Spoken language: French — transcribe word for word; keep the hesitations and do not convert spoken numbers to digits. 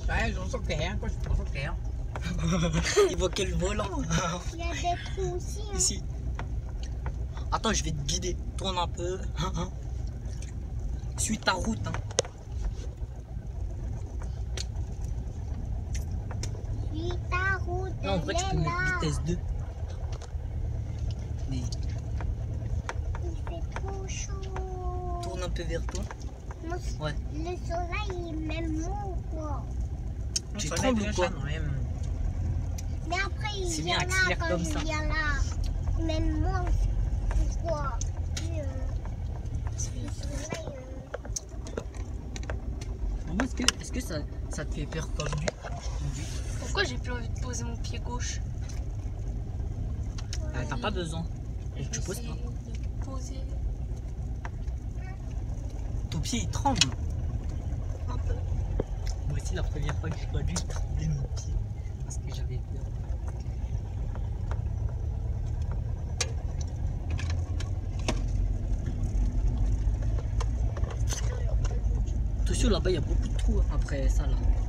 Ouais, j'en sens terre, quoi, je pense terre. Il voit quel volant. Il y a des trous aussi. Hein. Ici. Attends, je vais te guider. Tourne un peu. Suis ta route. Hein. Suis ta route. Non, en vrai, tu peux mettre vitesse deux. Mais Il fait trop chaud. tourne un peu vers toi. Mon- Ouais. Le soleil est même mou quoi. Tu Ça trembles va être ou quoi? bien, même. Mais après il C'est vient bien, là accélère quand comme il ça. vient là. Même moi pourquoi? Puis, euh, le soleil. euh, Maman, est-ce que, est-ce que ça, ça te fait peur comme lui? Pourquoi j'ai plus envie de poser mon pied gauche? Ah, t'as pas besoin. Je Tu vais poses essayer pas. de poser Ton pied il tremble. un peu. Moi aussi, la première fois que je vois lui, il tremblait mon pied. Parce que j'avais peur. Attention, là-bas, il y a beaucoup de trous après ça là.